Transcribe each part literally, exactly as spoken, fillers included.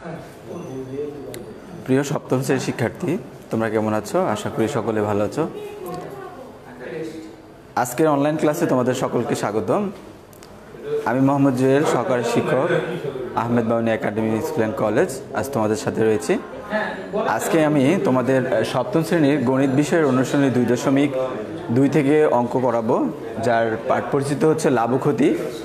প্রিয় সপ্তম শ্রেণীর শিক্ষার্থী, তোমরা কেমন আছো? আশা করি সকলে ভালো আছো। আজকের অনলাইন ক্লাসে তোমাদের সকলকে স্বাগতম। আমি মোহাম্মদ জুয়েল, সহকারী শিক্ষক, Ahmed Bawany academy school and college, আজ তোমাদের সাথে রয়েছি। আজকে আমি তোমাদের সপ্তম শ্রেণীর গণিত বিষয়ের অনুশীলনী দুই দশমিক দুই থেকে অঙ্ক করাবো, যার পাঠ পরিচিত হচ্ছে লাভ ও ক্ষতি।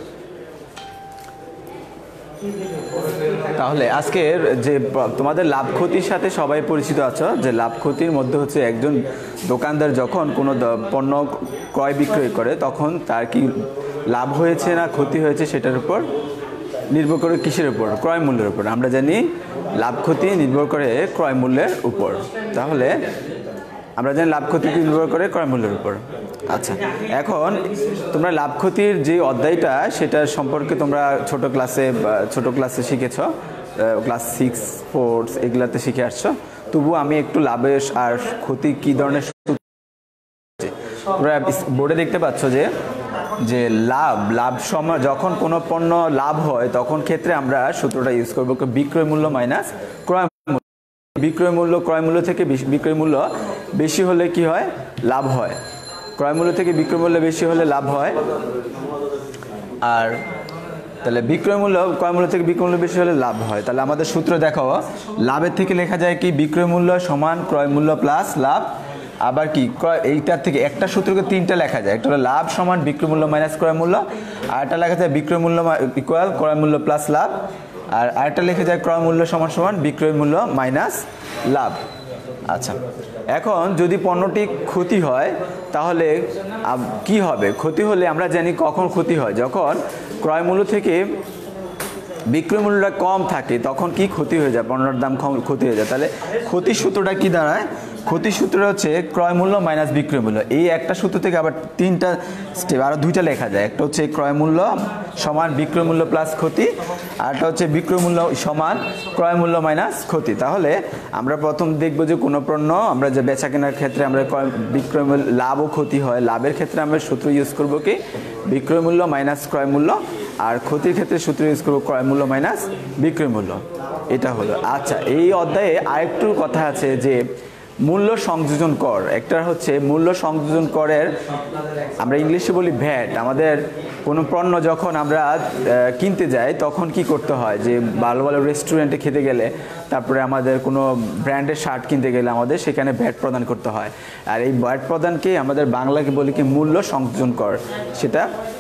তাহলে আজকের যে তোমাদের লাভ ক্ষতির সাথে সবাই পরিচিত আছো, যে লাভ ক্ষতির মধ্যে হচ্ছে একজন দোকানদার যখন কোনো পণ্য ক্রয় বিক্রয় করে তখন তার কি লাভ হয়েছে না ক্ষতি হয়েছে সেটার উপর নির্ভর করে কিসের উপর? ক্রয় মূল্যের উপর। আমরা জানি লাভ ক্ষতি নির্ভর করে ক্রয় মূল্যের উপর। তাহলে আমরা জানি লাভ ক্ষতি নির্ভর করে ক্রয় মূল্যের উপর। আচ্ছা, এখন তোমরা লাভ ক্ষতির যে অধ্যায়টা সেটা সম্পর্কে তোমরা ছোট ক্লাসে ছোট ক্লাসে শিখেছ, ক্লাস সিক্স ফোর এগুলাতে শিখে আসছো। তবু আমি একটু লাভের আর ক্ষতি কী ধরনের তোমরা বোর্ডে দেখতে পাচ্ছ যে যে লাভ লাভ সময় যখন কোনো পণ্য লাভ হয় তখন ক্ষেত্রে আমরা সূত্রটা ইউজ করবো বিক্রয় মূল্য মাইনাস ক্রয় মূল্য। বিক্রয় মূল্য ক্রয় মূল্য থেকে বিক্রয় মূল্য বেশি হলে কি হয়? লাভ হয়। ক্রয় মূল্য থেকে বিক্রয় মূল্য বেশি হলে লাভ হয়। আর তাহলে বিক্রয় মূল্য ক্রয় মূল্য থেকে বিক্রয় মূল্য বেশি হলে লাভ হয়। তাহলে আমাদের সূত্র দেখো, লাভের থেকে লেখা যায় কি বিক্রয় মূল্য সমান ক্রয় মূল্য প্লাস লাভ। আবার কি ক্রয় এইটার থেকে একটা সূত্রকে তিনটা লেখা যায়, একটা হলো লাভ সমান বিক্রয় মূল্য মাইনাস ক্রয় মূল্য, আর একটা লেখা যায় বিক্রয় মূল্য ইকুয়াল ক্রয় মূল্য প্লাস লাভ, আর আরেকটা লেখা যায় ক্রয় মূল্য সমান সমান বিক্রয় মূল্য মাইনাস লাভ। আচ্ছা, এখন যদি পণ্যটি ক্ষতি হয় তাহলে কি হবে? ক্ষতি হলে আমরা জানি কখন ক্ষতি হয়, যখন ক্রয় মূল্য থেকে বিক্রয় মূল্যটা কম থাকে তখন কি ক্ষতি হয়ে যায়, পণ্যের দাম ক্ষতি হয়ে যায়। তাহলে ক্ষতির সূত্রটা কি দাঁড়ায়? ক্ষতির সূত্র হচ্ছে ক্রয় মূল্য মাইনাস বিক্রয় মূল্য। এই একটা সূত্র থেকে আবার তিনটা স্টেপ আরও দুইটা লেখা যায়, একটা হচ্ছে ক্রয় মূল্য সমান বিক্রয় মূল্য প্লাস ক্ষতি, আর একটা হচ্ছে বিক্রয় মূল্য সমান ক্রয় মূল্য মাইনাস ক্ষতি। তাহলে আমরা প্রথম দেখব যে কোনো পণ্য আমরা যে বেচা কেনার ক্ষেত্রে আমরা ক্রয় বিক্রয় মূল্য লাভ ও ক্ষতি হয়, লাভের ক্ষেত্রে আমরা সূত্র ইউজ করবো কি বিক্রয় মূল্য মাইনাস ক্রয় মূল্য, আর ক্ষতির ক্ষেত্রে সূত্র ইউজ করবো ক্রয় মূল্য মাইনাস বিক্রয় মূল্য। এটা হলো। আচ্ছা, এই অধ্যায়ে আরেকটু কথা আছে যে মূল্য সংযোজন কর। একটা হচ্ছে মূল্য সংযোজন করের আমরা ইংলিশে বলি ভ্যাট। আমাদের কোনো পণ্য যখন আমরা কিনতে যাই তখন কি করতে হয়, যে ভালো ভালো রেস্টুরেন্টে খেতে গেলে, তারপরে আমাদের কোনো ব্র্যান্ডের শার্ট কিনতে গেলে আমাদের সেখানে ভ্যাট প্রদান করতে হয়। আর এই ভ্যাট প্রদানকে আমাদের বাংলাকে বলি কি মূল্য সংযোজন কর। সেটা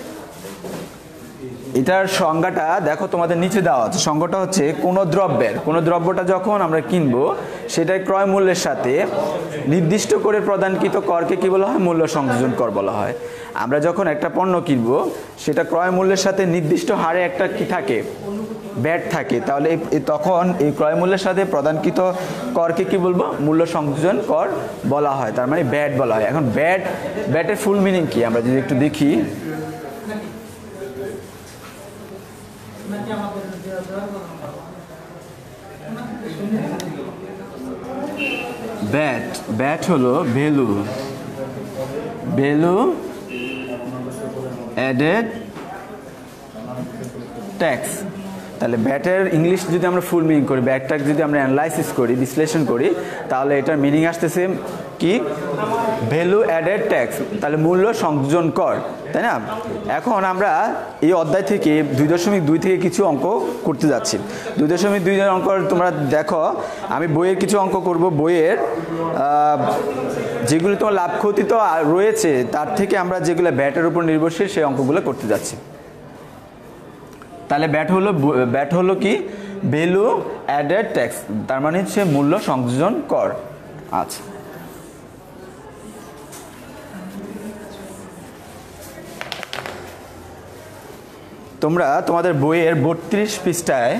এটার সংজ্ঞাটা দেখো তোমাদের নিচে দেওয়া আছে। সংজ্ঞাটা হচ্ছে কোনো দ্রব্যের কোনো দ্রব্যটা যখন আমরা কিনবো সেটাই ক্রয় মূল্যের সাথে নির্দিষ্ট করে প্রদানকৃত করকে কি বলা হয়? মূল্য সংযোজন কর বলা হয়। আমরা যখন একটা পণ্য কিনবো সেটা ক্রয় মূল্যের সাথে নির্দিষ্ট হারে একটা কি থাকে? ভ্যাট থাকে। তাহলে তখন এই ক্রয় মূল্যের সাথে প্রদানকৃত করকে কি বলবো? মূল্য সংযোজন কর বলা হয়, তার মানে ভ্যাট বলা হয়। এখন ভ্যাট ভ্যাটের ফুল মিনিং কি আমরা যদি একটু দেখি। ব্যাট ব্যাট হলো ভ্যালু ভ্যালু অ্যাডেড ট্যাক্স। তাহলে ব্যাটের ইংলিশ যদি আমরা ফুল মিনিং করি, ব্যাটটাকে যদি আমরা অ্যানালাইসিস করি, বিশ্লেষণ করি, তাহলে এটার মিনিং আসতেছে কি? Value added tax. তাহলে মূল্য সংযোজন কর, তাই না? এখন আমরা এই অধ্যায় থেকে দুই দশমিক দুই থেকে কিছু অঙ্ক করতে যাচ্ছি। দুই দশমিক দুই অঙ্ক তোমরা দেখো, আমি বইয়ের কিছু অঙ্ক করব। বইয়ের যেগুলো তোমার লাভ ক্ষতি তো রয়েছে, তার থেকে আমরা যেগুলো ব্যাটের উপর নির্ভরশীল সেই অঙ্কগুলো করতে যাচ্ছি। তাহলে ব্যাট হলো ব্যাট হলো কি? ভ্যালু অ্যাডেড ট্যাক্স, তার মানে হচ্ছে মূল্য সংযোজন কর। আচ্ছা, তোমরা তোমাদের বইয়ের বত্রিশ পৃষ্ঠায়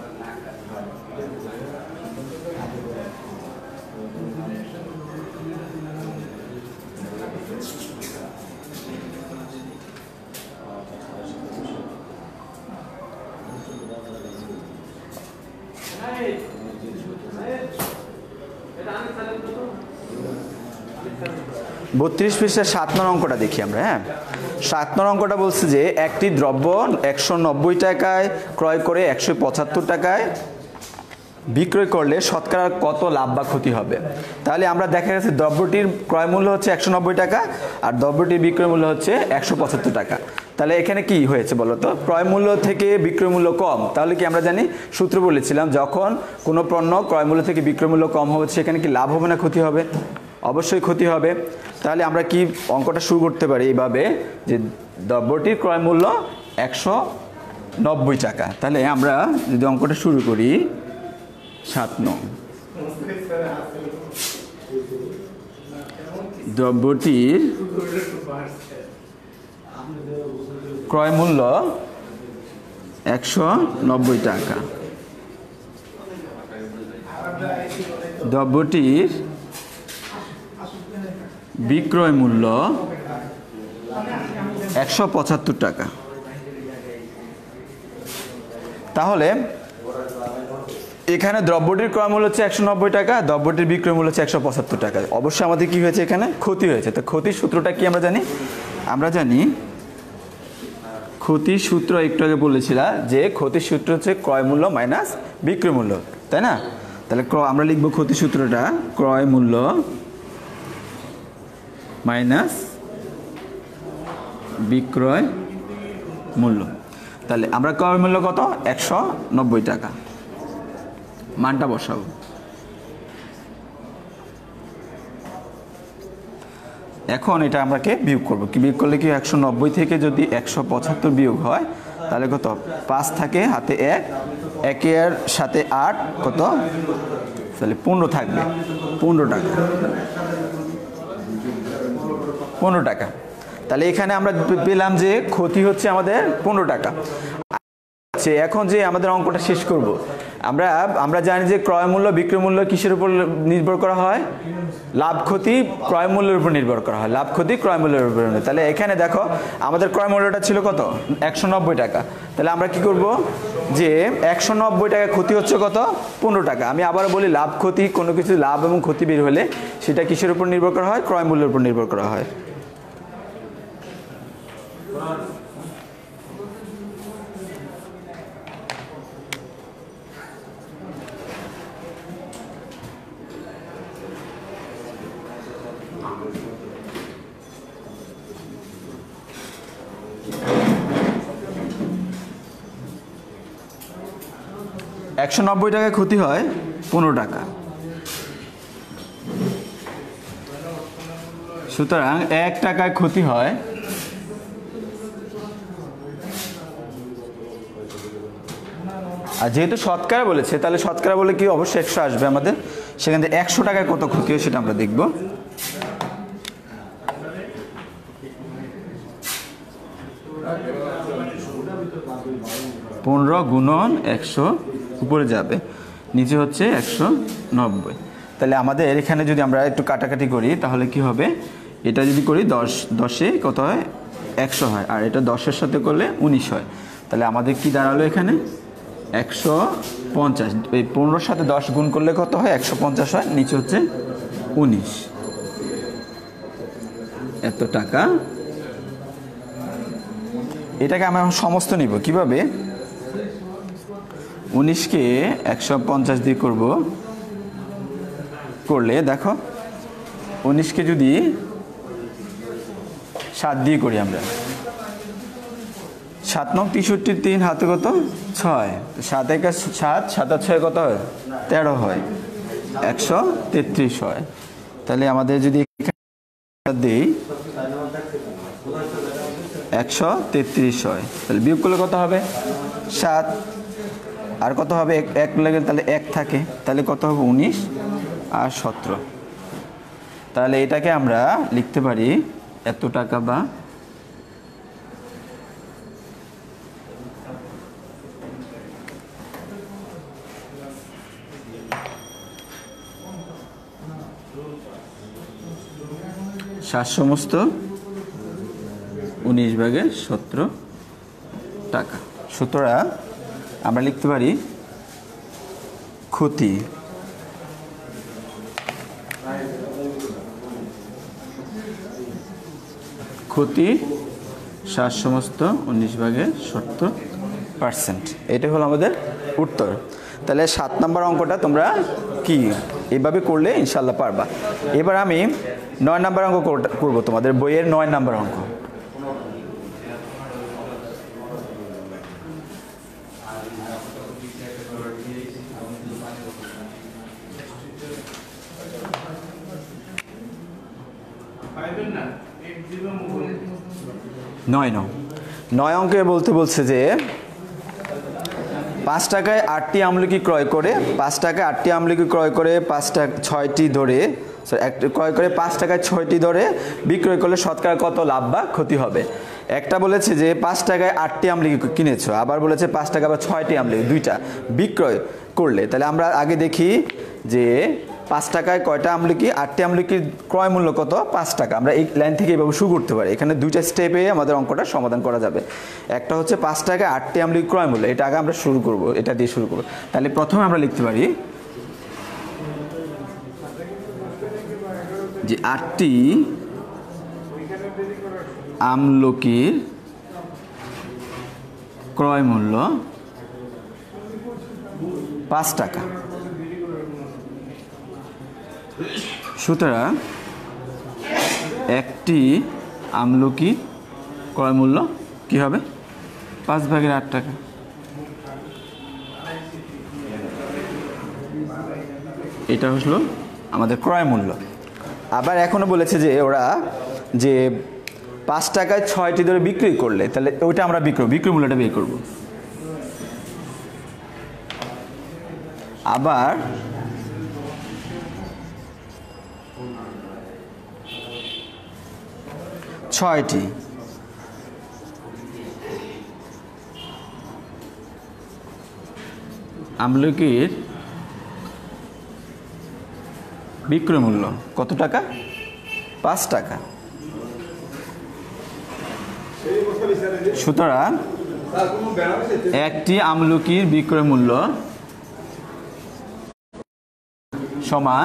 বত্রিশ পৃষ্ঠার সাত নং অঙ্কটা দেখি আমরা। হ্যাঁ, সাত নং অঙ্কটা বলছে যে একটি দ্রব্য একশো নব্বই টাকায় ক্রয় করে একশো পঁচাত্তর টাকায় বিক্রয় করলে শতকরা কত লাভ বা ক্ষতি হবে। তাহলে আমরা দেখা গেছে দ্রব্যটির ক্রয় মূল্য হচ্ছে একশো নব্বই টাকা আর দ্রব্যটির বিক্রয় মূল্য হচ্ছে একশো পঁচাত্তর টাকা। তাহলে এখানে কি হয়েছে বলো তো, ক্রয় মূল্য থেকে বিক্রয় মূল্য কম। তাহলে কি আমরা জানি সূত্র বলেছিলাম, যখন কোনো পণ্য ক্রয় মূল্য থেকে বিক্রয় মূল্য কম হবে সেখানে কি লাভ হবে না ক্ষতি হবে? অবশ্যই ক্ষতি হবে। তাহলে আমরা কি অঙ্কটা শুরু করতে পারি এইভাবে যে দ্রব্যটির ক্রয় মূল্য একশো নব্বই টাকা। তাহলে আমরা যদি অঙ্কটা শুরু করি, সাত নং দ্রব্যটির ক্রয় মূল্য একশো নব্বই টাকা, দ্রব্যটির বিক্রয় মূল্য একশো পঁচাত্তর টাকা। তাহলে এখানে দ্রব্যটির ক্রয় মূল্য হচ্ছে একশো নব্বই টাকা, দ্রব্যটির বিক্রয় মূল্য হচ্ছে একশো পঁচাত্তর টাকা। অবশ্যই আমাদের কি হয়েছে, এখানে ক্ষতি হয়েছে। তো ক্ষতির সূত্রটা কি আমরা জানি? আমরা জানি ক্ষতির সূত্র একটু আগে বলেছিলাম যে ক্ষতির সূত্র হচ্ছে ক্রয় মূল্য মাইনাস বিক্রয় মূল্য, তাই না? তাহলে আমরা লিখবো ক্ষতির সূত্রটা ক্রয় মূল্য মাইনাস বিক্রয় মূল্য। তাহলে আমরা ক্রয় মূল্য কত? একশো নব্বই টাকা, মানটা বসাবো। এখন এটা আমাকে বিয়োগ করবো। কি বিয়োগ করলে কি, একশো নব্বই থেকে যদি একশো পঁচাত্তর বিয়োগ হয় তাহলে কত? পাঁচ থাকে হাতে এক, একের সাথে আট, কত? তাহলে পনেরো থাকবে, পনেরো টাকা, পনেরো টাকা। তাহলে এখানে আমরা পেলাম যে ক্ষতি হচ্ছে আমাদের পনেরো টাকা। এখন যে আমাদের অঙ্কটা শেষ করব, আমরা আমরা জানি যে ক্রয় মূল্য বিক্রয় মূল্য কিসের উপর নির্ভর করা হয়? লাভ ক্ষতি ক্রয় মূল্যের উপর নির্ভর করা হয়, লাভ ক্ষতি ক্রয় মূল্যের উপর। তাহলে এখানে দেখো আমাদের ক্রয় মূল্যটা ছিল কত? একশো নব্বই টাকা। তাহলে আমরা কি করব যে একশো নব্বই টাকা ক্ষতি হচ্ছে কত? পনেরো টাকা। আমি আবার বলি, লাভ ক্ষতি, কোনো কিছু লাভ এবং ক্ষতি বের হলে সেটা কিসের উপর নির্ভর করা হয়? ক্রয় মূল্যের উপর নির্ভর করা হয়। একশো নব্বই টাকায় ক্ষতি হয় পনেরো টাকা, সুতরাং এক টাকায় ক্ষতি হয় আর যেহেতু শতকরা বলেছে তাহলে শতকরা বলে কি অবশ্যই একশো আসবে আমাদের। সেখান থেকে একশো টাকায় কত ক্ষতি হয় সেটা আমরা দেখব। পনেরো গুণন একশো, উপরে যাবে, নিচে হচ্ছে একশো নব্বই। তাহলে আমাদের এখানে যদি আমরা একটু কাটাকাটি করি তাহলে কি হবে, এটা যদি করি দশ, দশে কত হয়? একশো হয়, আর এটা দশের সাথে করলে উনিশ হয়। তাহলে আমাদের কি দাঁড়ালো এখানে? একশো পঞ্চাশ। এই পনেরোর সাথে দশ গুণ করলে কত হয়? একশো পঞ্চাশ হয়, নিচে হচ্ছে উনিশ। এত টাকা। এটাকে আমরা সমস্ত নিব কিভাবে? উনিশকে একশো পঞ্চাশ দিয়ে করব, করলে দেখো উনিশকে যদি সাত দিয়ে করি আমরা, সাত নং তেষট্টি, তিন হাতে কত? ছয়। সাত একে সাত, সাত আর ছয় কত হয়? তেরো হয়, একশো তেত্রিশ হয়। তাহলে আমাদের যদি দিই একশো তেত্রিশ হয়, তাহলে বিয়োগ করলে কত হবে? সাত। আর কত হবে? এক লাগে, তাহলে এক থাকে, তাহলে কত হবে? উনিশ আর সতেরো। তাহলে এটাকে আমরা লিখতে পারি এত টাকা বা সাত সমস্ত উনিশ ভাগে সতেরো টাকা। সুতরাং আমরা লিখতে পারি ক্ষতি ক্ষতি সাত সমস্ত উনিশ ভাগে সত্তর পার্সেন্ট। এটা হলো আমাদের উত্তর। তাহলে সাত নম্বর অঙ্কটা তোমরা কি এইভাবে করলে ইনশাল্লাহ পারবা। এবার আমি নয় নম্বর অঙ্ক করব, তোমাদের বইয়ের নয় নম্বর অঙ্ক। নয় নয় নয় অঙ্কে বলতে বলছে যে পাঁচ টাকায় আটটি আমলকি ক্রয় করে পাঁচ টাকায় আটটি আমলকি ক্রয় করে পাঁচ টাকা ছয়টি ধরে একটা ক্রয় করে পাঁচ টাকায় ছয়টি ধরে বিক্রয় করলে শতকরা কত লাভ বা ক্ষতি হবে। একটা বলেছে যে পাঁচ টাকায় আটটি আমলকি কিনেছো, আবার বলেছে পাঁচ টাকা বা ছয়টি আমলকি দুইটা বিক্রয় করলে। তাহলে আমরা আগে দেখি যে পাঁচ টাকায় কয়টা আমলকি, আটটি আমলকির ক্রয় মূল্য কত, পাঁচ টাকা। আমরা এই লাইন থেকে এইভাবে শুরু করতে পারি। এখানে দুইটা স্টেপে আমাদের অঙ্কটা সমাধান করা যাবে। একটা হচ্ছে পাঁচ টাকায় আটটি আমলকি ক্রয় মূল্য, এটা আগে আমরা শুরু করব, এটা দিয়ে শুরু করব। তাহলে প্রথমে আমরা লিখতে পারি যে আটটি আমলকির ক্রয় মূল্য পাঁচ টাকা। সুতরাং একটি আমলকি ক্রয় মূল্য কি হবে, পাঁচ ভাগের আট টাকা। এটা হলো আমাদের ক্রয় মূল্য। আবার এখনো বলেছে যে ওরা যে পাঁচ টাকায় ছয়টি ধরে বিক্রি করলে, তাহলে ওইটা আমরা বিক্রয় বিক্রয় মূল্যটা বের করব। আবার ছয়টি আমলকির বিক্রয় মূল্য কত টাকা, পাঁচ টাকা। সুতরাং একটি আমলকির বিক্রয় মূল্য সমান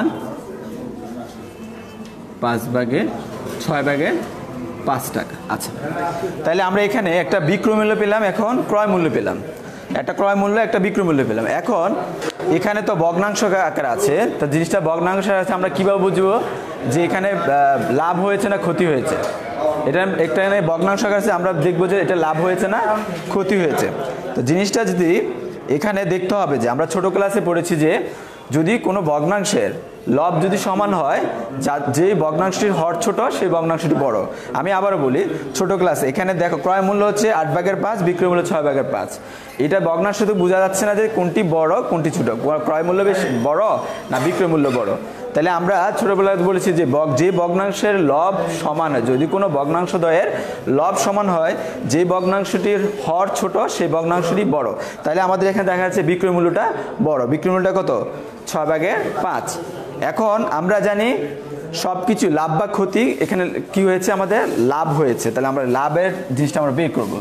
পাঁচ ভাগে ছয় ভাগে পাঁচ টাকা। আচ্ছা, তাহলে আমরা এখানে একটা বিক্রয় মূল্য পেলাম, এখন ক্রয় মূল্য পেলাম। একটা ক্রয় মূল্য একটা বিক্রয় মূল্য পেলাম। এখন এখানে তো ভগ্নাংশ আকারে আছে, তো জিনিসটা ভগ্নাংশ আছে, আমরা কিভাবে বুঝবো যে এখানে লাভ হয়েছে না ক্ষতি হয়েছে। এটা একটা ভগ্নাংশ আকারে আছে, আমরা দেখবো যে এটা লাভ হয়েছে না ক্ষতি হয়েছে। তো জিনিসটা যদি এখানে দেখতে হবে যে আমরা ছোট ক্লাসে পড়েছি যে যদি কোনো ভগ্নাংশের লব যদি সমান হয়, যা যেই ভগ্নাংশটির হর ছোট সেই ভগ্নাংশটি বড়। আমি আবারও বলি, ছোট ক্লাসে এখানে দেখো ক্রয় মূল্য হচ্ছে আট ভাগের পাঁচ, বিক্রয় মূল্য ছয় ভাগের পাঁচ। এটা ভগ্নাংশ তো বোঝা যাচ্ছে না যে কোনটি বড় কোনটি ছোট, ক্রয় মূল্য বেশ বড় না বিক্রয় মূল্য বড়। তাহলে আমরা ছোটবেলায় বলেছি যে যে ভগ্নাংশের লব সমান হয়, যদি কোনো ভগ্নাংশদ্বয়ের লব সমান হয়, যে ভগ্নাংশটির হর ছোট সেই ভগ্নাংশটি বড়। তাহলে আমাদের এখানে দেখা যাচ্ছে বিক্রয় মূল্যটা বড়। বিক্রয় মূল্যটা কত, ছয় ভাগের পাঁচ। এখন আমরা জানি সব কিছু লাভ বা ক্ষতি, এখানে কি হয়েছে, আমাদের লাভ হয়েছে। তাহলে আমরা লাভের জিনিসটা আমরা বের করব।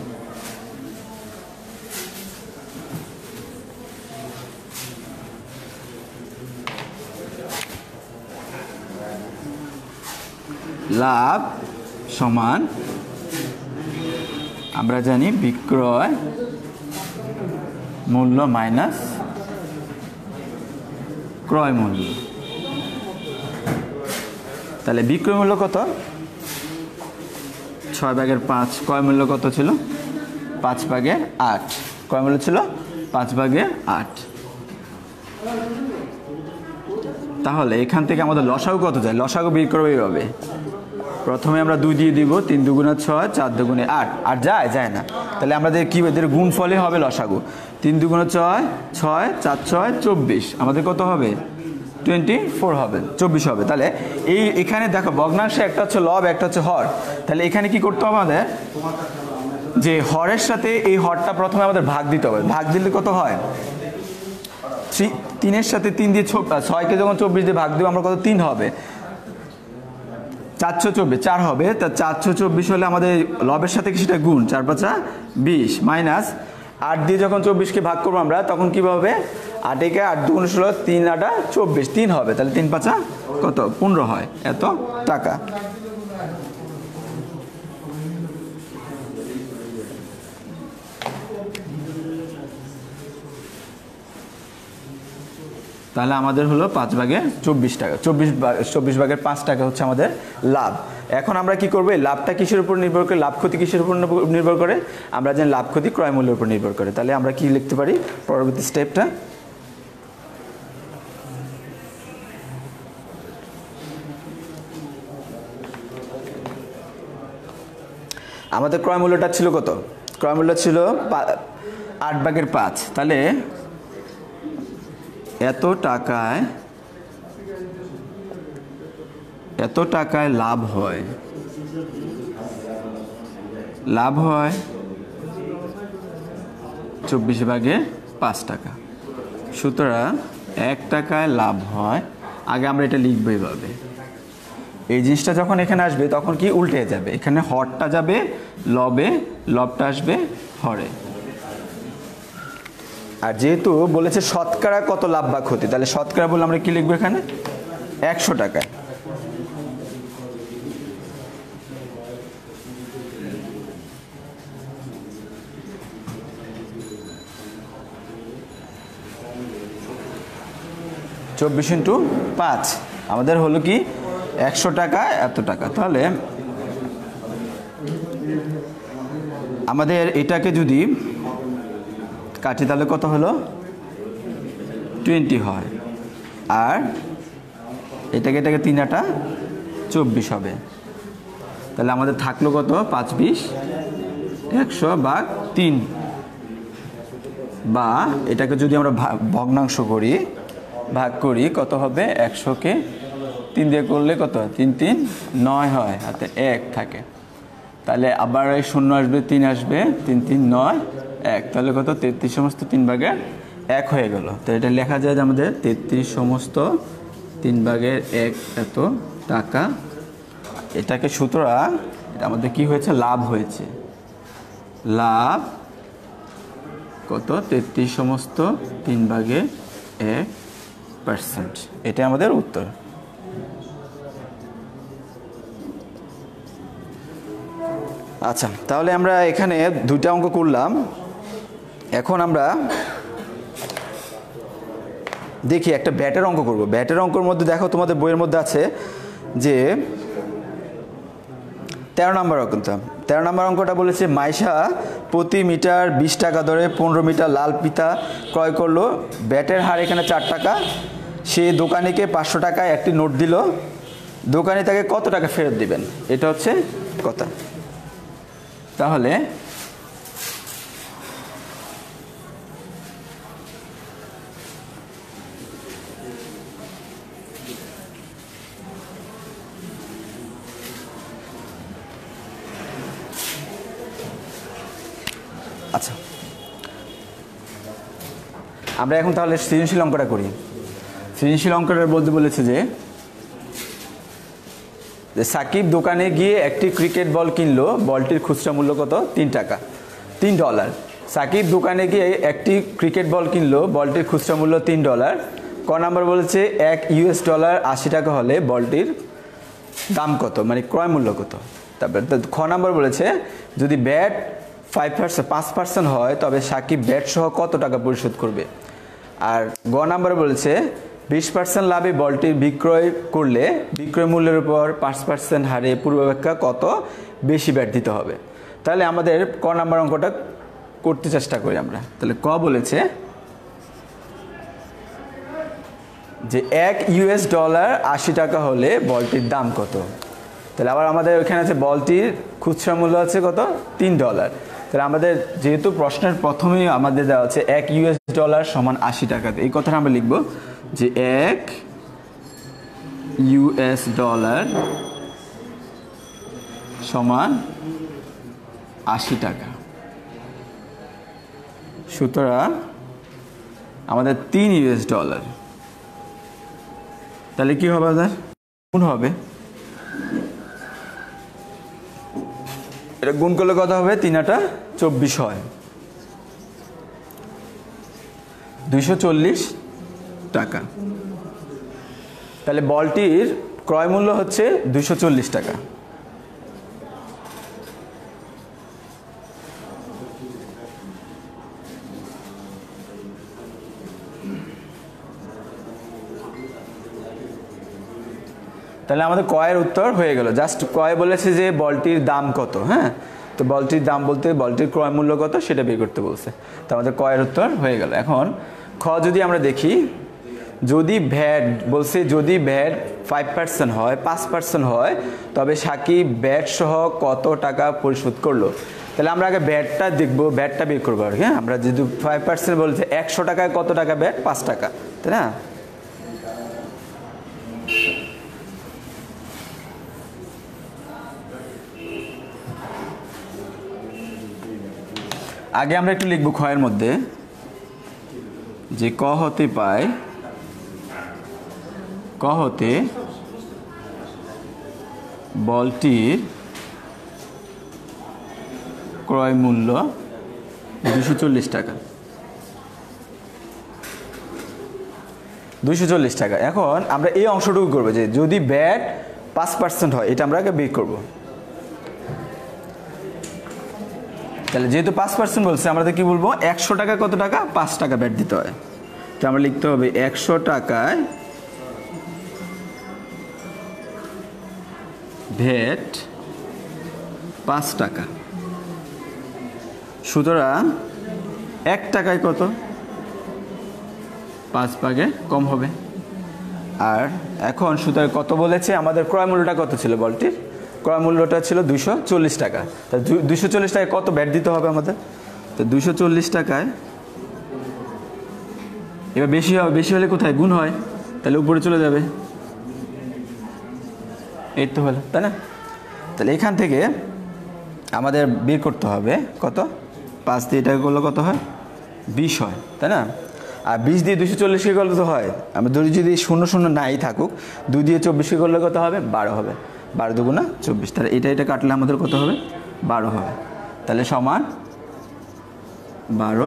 লাভ সমান আমরা জানি বিক্রয় মূল্য মাইনাস ক্রয় মূল্য। তাহলে বিক্রয় মূল্য কত, ছয় ভাগের পাঁচ। ক্রয় মূল্য কত ছিল, পাঁচ ভাগের আট। ক্রয় মূল্য ছিল পাঁচ ভাগের আট। তাহলে এখান থেকে আমাদের লসাগু কত যায়, লসাগু বের করবে এইভাবে। প্রথমে আমরা দুই দিয়ে দিব, তিন দুগুণে ছয়, চার দুগুণে আট। আর যায় যায় না, তাহলে আমাদের কি এদের গুণ ফলে হবে লসাগু। তিন দুগুণে ছয়, ছয়, চার ছয় চব্বিশ, আমাদের কত হবে, টোয়েন্টি ফোর হবে, চব্বিশ হবে। তাহলে এই এখানে দেখো ভগ্নাংশে একটা হচ্ছে লব, একটা হচ্ছে হর। তাহলে এখানে কি করতে হবে আমাদের, যে হরের সাথে এই হরটা প্রথমে আমাদের ভাগ দিতে হবে। ভাগ দিলে কত হয়, থ্রি, তিনের সাথে তিন দিয়ে ছয়কে যখন চব্বিশ দিয়ে ভাগ দেবো আমরা কত, তিন হবে। চারশো চব্বিশ, চার হবে। তা চারশো চব্বিশ হলে আমাদের লবের সাথে কি সেটা গুণ, চার পাঁচা বিশ, মাইনাস আট দিয়ে যখন চব্বিশকে ভাগ করবো আমরা তখন কী হবে, আট একে আট দুগুণ ষোলো, তিন আটা চব্বিশ, তিন হবে। তাহলে তিন পাঁচা কত, পনেরো হয়, এত টাকা। তাহলে আমাদের হলো পাঁচ ভাগে চব্বিশ টাকা, চব্বিশ চব্বিশ ভাগের পাঁচ টাকা হচ্ছে আমাদের লাভ। এখন আমরা কি করবো, লাভটা কিসের উপর নির্ভর করে, লাভ ক্ষতি কিসের উপর নির্ভর করে, আমরা জানি লাভ ক্ষতি ক্রয় মূল্যের উপর নির্ভর করে। তাহলে আমরা কি লিখতে পারি পরবর্তী স্টেপটা, আমাদের ক্রয় মূল্যটা ছিল কত, ক্রয় মূল্য ছিল আট ভাগের পাঁচ, তাহলে এত টাকায় এত টাকায় লাভ হয়, লাভ হয় চব্বিশ ভাগে পাঁচ টাকা। সুতরাং এক টাকায় লাভ হয়, আগে আমরা এটা লিখবো এইভাবে, এই জিনিসটা যখন এখানে আসবে তখন কি উল্টে যাবে, এখানে হরটা যাবে লবে, লবটা আসবে হরে। আর যেহেতু বলেছে শতকরা কত লাভ বা ক্ষতি, তাহলে শতকরা বলে আমরা কি লিখবো এখানে একশো টাকায়। চব্বিশ ইন্টু পাঁচ আমাদের হলো কি একশো টাকা এত টাকা। তাহলে আমাদের এটাকে যদি কাটি তাহলে কত হলো টোয়েন্টি হয়, আর এটাকে এটাকে তিন আটা চব্বিশ হবে। তাহলে আমাদের থাকলো কত পাঁচ বিশ একশো ভাগ তিন, বা এটাকে যদি আমরা ভগ্নাংশ করি ভাগ করি কত হবে, একশোকে তিন দিয়ে করলে কত তিন তিন নয় হয়, হাতে এক থাকে, তাহলে আবার এই শূন্য আসবে, তিন আসবে, তিন তিন নয় এক, তাহলে কত তেত্রিশ সমস্ত তিন ভাগের এক হয়ে গেল। তো এটা লেখা যায় যে আমাদের তেত্রিশ সমস্ত তিন ভাগের এক এত টাকা। এটাকে সুতরাং এটা আমাদের কি হয়েছে লাভ হয়েছে, লাভ কত তেত্রিশ সমস্ত তিন ভাগে এক পার্সেন্ট, এটা আমাদের উত্তর। আচ্ছা, তাহলে আমরা এখানে দুইটা অঙ্ক করলাম। এখন আমরা দেখি একটা ব্যাটের অঙ্ক করব। ব্যাটের অঙ্কের মধ্যে দেখো তোমাদের বইয়ের মধ্যে আছে যে তেরো নম্বর অঙ্কটা, তেরো নম্বর অঙ্কটা বলেছে মাইশা প্রতি মিটার বিশ টাকা দরে পনেরো মিটার লাল পিতা ক্রয় করলো, ব্যাটের হার এখানে চার টাকা, সে দোকানিকে পাঁচশো টাকায় একটি নোট দিল, দোকানি তাকে কত টাকা ফেরত দিবেন, এটা হচ্ছে কথা। তাহলে আচ্ছা আমরা এখন তাহলে সৃজনশীল অঙ্কটা করি। সৃজনশীল অঙ্কটা বলতে বলেছে যে সাকিব দোকানে গিয়ে একটি ক্রিকেট বল কিনলো, বলটির খুচরা মূল্য কত তিন টাকা তিন ডলার। সাকিব দোকানে গিয়ে একটি ক্রিকেট বল কিনলো, বলটির খুচরা মূল্য তিন ডলার। ক নাম্বার বলেছে এক ইউএস ডলার আশি টাকা হলে বলটির দাম কত, মানে ক্রয় মূল্য কত। তারপর খ নাম্বার বলেছে যদি ব্যাট ফাইভ পার্সেন্ট পাঁচ পার্সেন্ট হয় তবে সাকিব ব্যাট সহ কত টাকা পরিশোধ করবে। আর গ নাম্বার বলেছে বিশ পার্সেন্ট লাভে বলটি বিক্রয় করলে বিক্রয় মূল্যের উপর পাঁচ পার্সেন্ট হারে পূর্বাপেক্ষা কত বেশি ব্যাট দিতে হবে। তাহলে আমাদের ক নাম্বার অঙ্কটা করতে চেষ্টা করি আমরা। তাহলে ক বলেছে যে এক ইউএস ডলার আশি টাকা হলে বলটির দাম কত। তাহলে আবার আমাদের ওইখানে আছে বলটির খুচরা মূল্য আছে কত তিন ডলার। তাহলে আমাদের যেহেতু প্রশ্নের প্রথমেই আমাদের দেওয়া আছে এক ইউএস ডলার সমান আশি টাকা, এই কথাটা আমরা লিখব যে এক ইউএস ডলার সমান আশি টাকা। সুতরাং আমাদের তিন ইউএস ডলার, তাহলে কি হবে আমাদের গুণ হবে, এটা গুণ করলে কত হবে তিন আটা চব্বিশ হয় দুইশো চল্লিশ টাকা। তাহলে বলটির ক্রয় মূল্য হচ্ছে দুইশো চল্লিশ টাকা। তাহলে আমাদের কয়ের উত্তর হয়ে গেল। জাস্ট কয় বলেছে যে বলটির দাম কত, হ্যাঁ, তো বলটির দাম বলতে বলটির ক্রয় মূল্য কত সেটা বের করতে বলছে, তো আমাদের কয়ের উত্তর হয়ে গেল। এখন খ যদি আমরা দেখি, যদি ভ্যাট বলছে যদি ভ্যাট ফাইভ পার্সেন্ট হয় পাঁচ পার্সেন্ট হয় তবে সাকিব ভ্যাট সহ কত টাকা পরিশোধ করলো। তাহলে আমরা আগে ভ্যাটটা দেখবো, ভ্যাটটা বের করবো আর কি। হ্যাঁ, আমরা যদি ফাইভ পার্সেন্ট বলছে একশো টাকায় কত টাকা ভ্যাট, পাঁচ টাকা, তাই না? আগে আমরা একটু লিখবো ক্ষয়ের মধ্যে যে ক হতে পায়, ক হতে বলটির ক্রয় মূল্য দুশো চল্লিশ টাকা, দুইশো চল্লিশ টাকা। এখন আমরা এই অংশটুকু করবো যে যদি ব্যাট পাঁচ পার্সেন্ট হয়, এটা আমরা আগে বের করবো। তাহলে যেহেতু পাঁচ পার্সেন্ট বলছে, আমরা কি বলবো, একশো টাকা কত টাকা, পাঁচ টাকা ব্যাট দিতে হয়। তো আমরা লিখতে হবে একশো টাকায় ভ্যাট পাঁচ টাকা, সুতরাং এক টাকায় কত, পাঁচ ভাগে কম হবে। আর এখন সুতরাং কত বলেছে, আমাদের ক্রয় মূল্যটা কত ছিল, বলটির ক্রয় মূল্যটা ছিল দুইশো চল্লিশ টাকা। তা দুইশো চল্লিশ টাকায় কত ব্যাট দিতে হবে আমাদের, তো দুইশো চল্লিশ টাকায় এবার বেশি হবে, বেশি হলে কোথায় গুণ হয়, তাহলে উপরে চলে যাবে, এই তো হলো, তাই না? তাহলে এখান থেকে আমাদের বের করতে হবে কত, পাঁচ দিয়ে এটা করলে কত হয়, বিশ হয়, তাই না? আর বিশ দিয়ে দুশো চল্লিশকে করলে তো হয়, আমি ধরি যদি শূন্য শূন্য নাই থাকুক, দুই দিয়ে চব্বিশকে করলে কত হবে, বারো হবে, বারো দুগুণা চব্বিশ, তাহলে এটা এটা কাটলে আমাদের কত হবে, বারো হবে। তাহলে সমান বারো।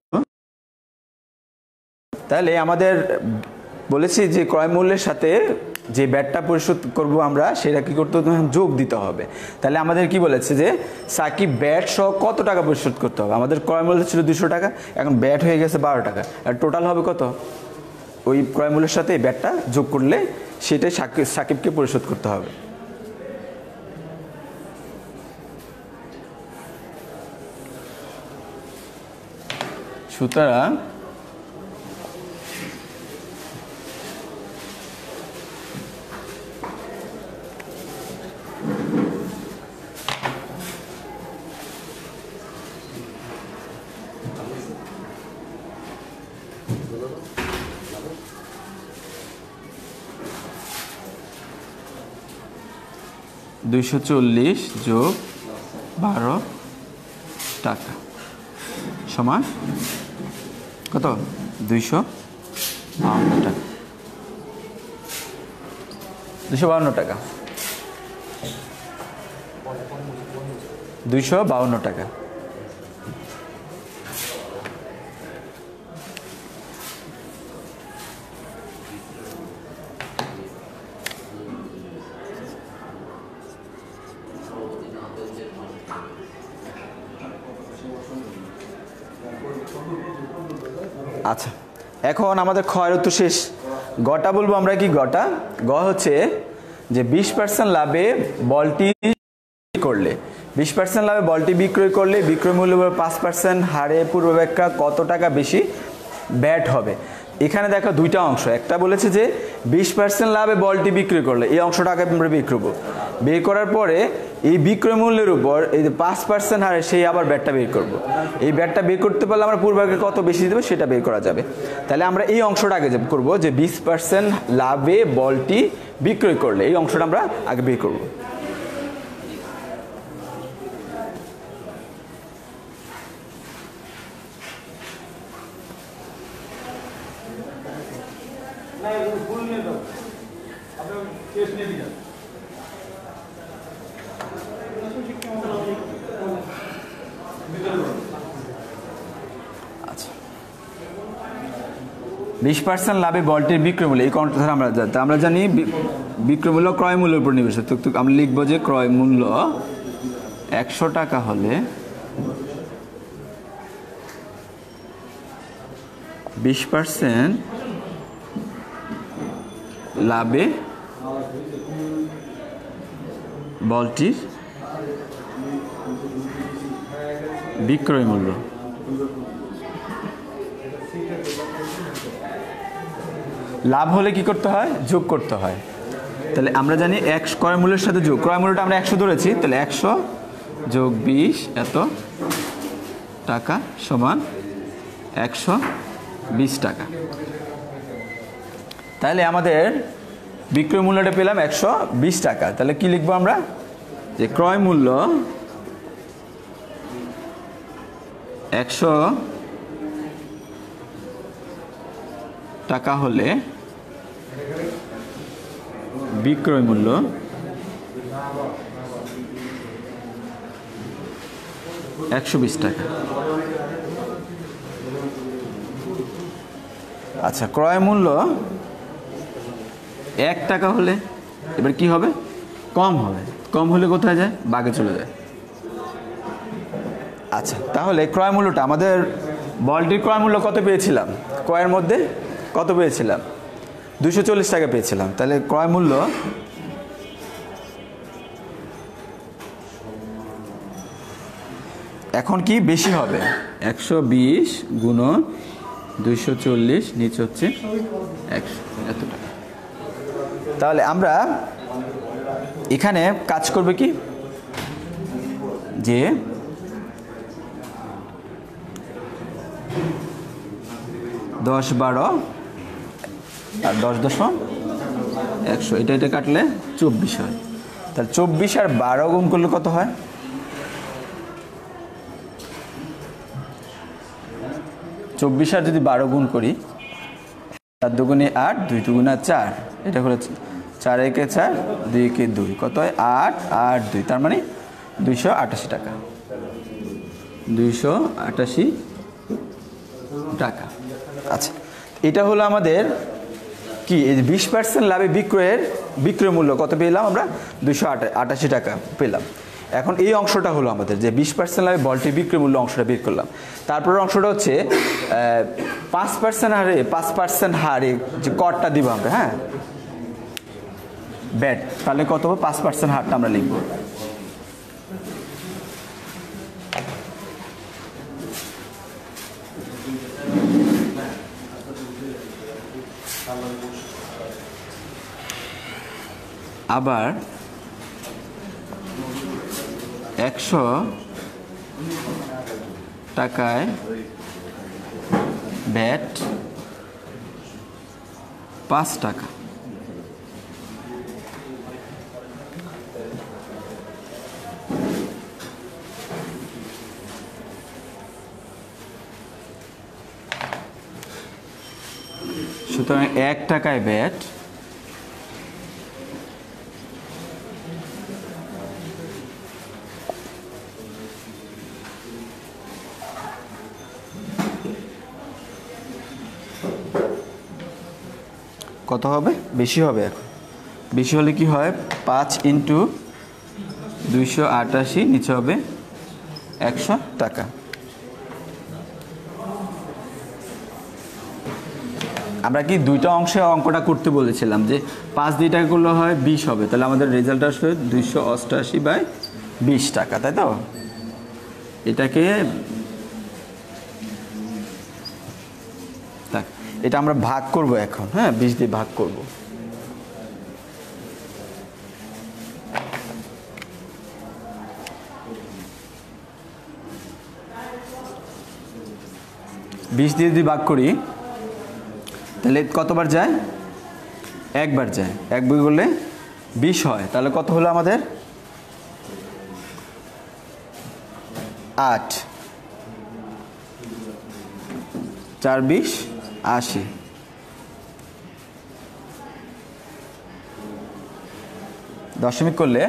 তাহলে আমাদের বলেছি যে ক্রয় মূল্যের সাথে যে ব্যাটটা পরিশোধ করব আমরা, সেটা কি করতে হবে, যোগ দিতে হবে। তাহলে আমাদের কি বলেছে যে সাকিব ব্যাট সহ কত টাকা পরিশোধ করতে হবে। আমাদের ক্রয় মূল্য ছিল দুশো টাকা, এখন ব্যাট হয়ে গেছে বারো টাকা, আর টোটাল হবে কত, ওই ক্রয় মূল্যের সাথে এই ব্যাটটা যোগ করলে সেটাই সাকিব সাকিবকে পরিশোধ করতে হবে। সুতরাং দুইশো চল্লিশ যোগ বারো টাকা সমান কত, দুইশো বাউন্ন টাকা, দুইশো বাউন্ন টাকা, দুইশো বাউন্ন টাকা। আচ্ছা, এখন আমাদের ক্ষয়ের উত্তর শেষ। গটা বলবো আমরা কি, গটা গ হচ্ছে যে বিশ পার্সেন্ট লাভে বলটি করলে, বিশ পার্সেন্ট লাভে বলটি বিক্রয় করলে বিক্রয় মূল্য পাঁচ পার্সেন্ট হারে পূর্বাপেক্ষা কত টাকা বেশি ব্যাট হবে। এখানে দেখো দুইটা অংশ, একটা বলেছে যে বিশ পার্সেন্ট লাভে বলটি বিক্রয় করলে, এই অংশটাকে আমরা বের করবো, বের করার পরে এই বিক্রয় মূল্যের উপর এই যে পাঁচ পার্সেন্ট হারে সেই আবার ব্যাটটা বের করব। এই ব্যাটটা বের করতে পারলে আমরা পূর্বাপেক্ষা কত বেশি দেবো সেটা বের করা যাবে। তাহলে আমরা এই অংশটা আগে করবো যে বিশ পার্সেন্ট লাভে বলটি বিক্রয় করলে, এই অংশটা আমরা আগে বের করবো। আচ্ছা, বিশ পার্সেন্ট লাভে বলটির বিক্রয় মূল্য, এই কারণটা আমরা আমরা জানি বিক্রয় মূল্য ক্রয় মূল্যের উপর নির্ভরশীল। তো আমরা লিখবো যে ক্রয় মূল্য একশো টাকা হলে বিশ পার্সেন্ট লাভে বলটির বিক্রয় মূল্য। লাভ হলে কি করতে হয়? যোগ করতে হয়। তাহলে আমরা জানি এক ক্রয় মূল্যের সাথে যোগ, ক্রয় মূল্যটা আমরা একশো ধরেছি, তাহলে একশো যোগ বিশ এত টাকা সমান একশো বিশ টাকা। তাহলে আমাদের বিক্রয় মূল্যটা পেলাম একশো বিশ টাকা। তাহলে কি লিখবো আমরা? যে ক্রয় মূল্য একশো টাকা হলে বিক্রয় মূল্য একশো বিশ টাকা। আচ্ছা, ক্রয় মূল্য এক টাকা হলে এবার কি হবে? কম হবে। কম হলে কোথায় যায়? বাগে চলে যায়। আচ্ছা, তাহলে ক্রয় মূল্যটা আমাদের বলটির ক্রয় মূল্য কত পেয়েছিলাম? ক্রয়ের মধ্যে কত পেয়েছিলাম? দুইশো চল্লিশ টাকা পেয়েছিলাম। তাহলে ক্রয় মূল্য এখন কি বেশি হবে? একশো বিশ গুণন দুইশো চল্লিশ, নিচে হচ্ছে একশো, এত টাকা। তাহলে আমরা এখানে কাজ করবে কি, যে দশ বারো আর দশ দশম একশো, এটা এটা কাটলে চব্বিশ হয়। তাহলে চব্বিশ আর বারো গুণ করলে কত হয়? চব্বিশ আর যদি বারো গুণ করি, চার দুগুণে আট, দুই দুগুণে চার, এটা হলো চার একে চার, দুই একে দুই, কত হয়? আট আট দুই, তার মানে দুইশো আটাশি টাকা। দুইশো আটাশি টাকা। আচ্ছা, এটা হলো আমাদের কি, এই বিশ পার্সেন্ট লাভে বিক্রয়ের বিক্রয় মূল্য কত পেলাম আমরা? দুইশো আটাশি টাকা পেলাম। এখন এই অংশটা হলো আমাদের যে বিশ পার্সেন্ট লাভে বলটির বিক্রয় মূল্য অংশটা বের করলাম। তারপর অংশটা হচ্ছে পাঁচ পার্সেন্ট হারে পাঁচ পার্সেন্ট হারে যে করটা দিব আমরা, হ্যাঁ, ব্যাট, তাহলে কত হবে? পাঁচ পার্সেন্ট হারটা আমরা লিখব। আবার একশো টাকায় ব্যাট পাঁচ টাকা। সুতরাং এক টাকায় ব্যাট কত হবে? বেশি হবে। এখন বেশি হলে কি হয়? পাঁচ ইন্টু দুইশো আটাশি, নিচে হবে একশো টাকা। আমরা কি দুইটা অংশে অঙ্কটা করতে বলেছিলাম যে পাঁচ দুই টাকা করলে হয় বিশ হবে, তাহলে আমাদের রেজাল্ট আসবে দুইশো অষ্টআশি বাই বিশ টাকা, তাই তো? এটাকে এটা আমরা ভাগ করব এখন, হ্যাঁ, বিশ দিয়ে ভাগ করব। বিশ দিয়ে যদি ভাগ করি তাহলে কতবার যায়? একবার যায়। এক বই করলে বিশ হয়। তাহলে কত হলো আমাদের? আট, চার বিশ আশি। দশমিক করলে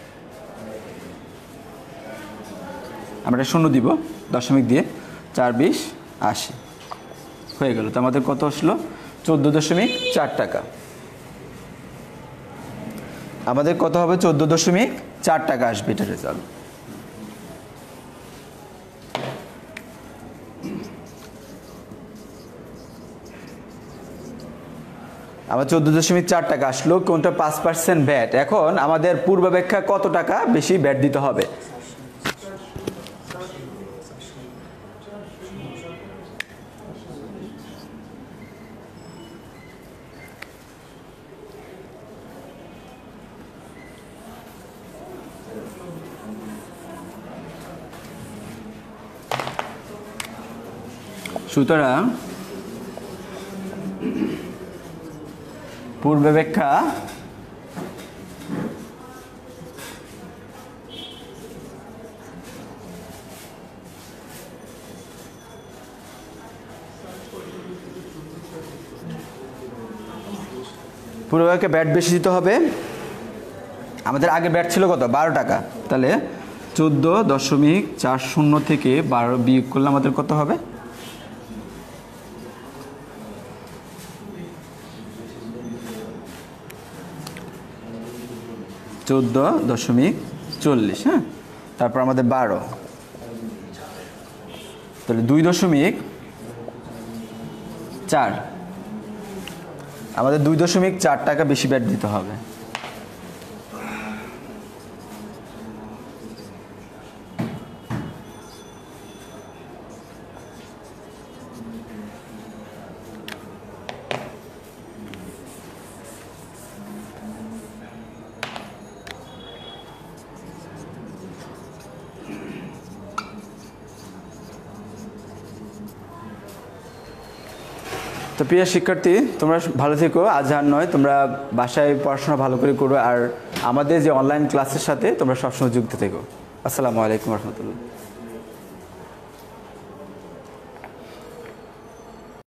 আমরা শূন্য দিব, দশমিক দিয়ে চার বিশ আশি হয়ে গেল। তো আমাদের কত আসলো? চোদ্দ দশমিক চার টাকা। আমাদের কত হবে? চোদ্দ দশমিক চার টাকা আসবে এটা রেজাল্ট। আমার চোদ্দ দশমিক চার টাকা আসলো, কোনটা পাঁচ পার্সেন্ট ভ্যাট। এখন আমাদের পূর্বাপেক্ষা কত টাকা বেশি ভ্যাট দিতে হবে? সুতরাং পূর্বাপেক্ষা পূর্বাপেক্ষা ব্যাট বেশি দিতে হবে। আমাদের আগে ব্যাট ছিল কত? বারো টাকা। তাহলে চোদ্দ দশমিক চার শূন্য থেকে বারো বিয়োগ করলে আমাদের কত হবে? চোদ্দ দশমিক চল্লিশ। হ্যাঁ, তারপর আমাদের বারো, তাহলে দুই দশমিক চার। আমাদের দুই দশমিক চার টাকা বেশি ব্যাট দিতে হবে। তো প্রিয় শিক্ষার্থী, তোমরা ভালো থেকো। আজ আর নয়, তোমরা বাসায় পড়াশোনা ভালো করে করো, আর আমাদের যে অনলাইন ক্লাসের সাথে তোমরা সবসময় যুক্ত থেকো। আসসালামু আলাইকুম রহমতুল্লাহ।